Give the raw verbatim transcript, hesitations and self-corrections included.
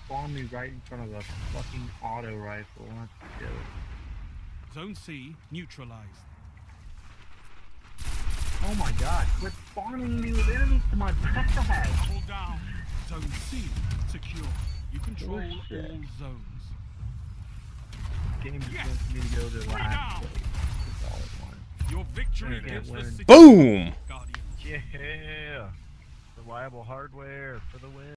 spawned me right in front of a fucking auto rifle. Let's go. Zone C neutralized. Oh my god, quit spawning me with enemies to my back! Hold down. Zone C secure. You control all Bullshit. zones. Game just Yes. wants me to go to Three last down. place. That's all it wants. Your victory Can't gives the win. city Boom! Guardians. Yeah! Reliable hardware for the win.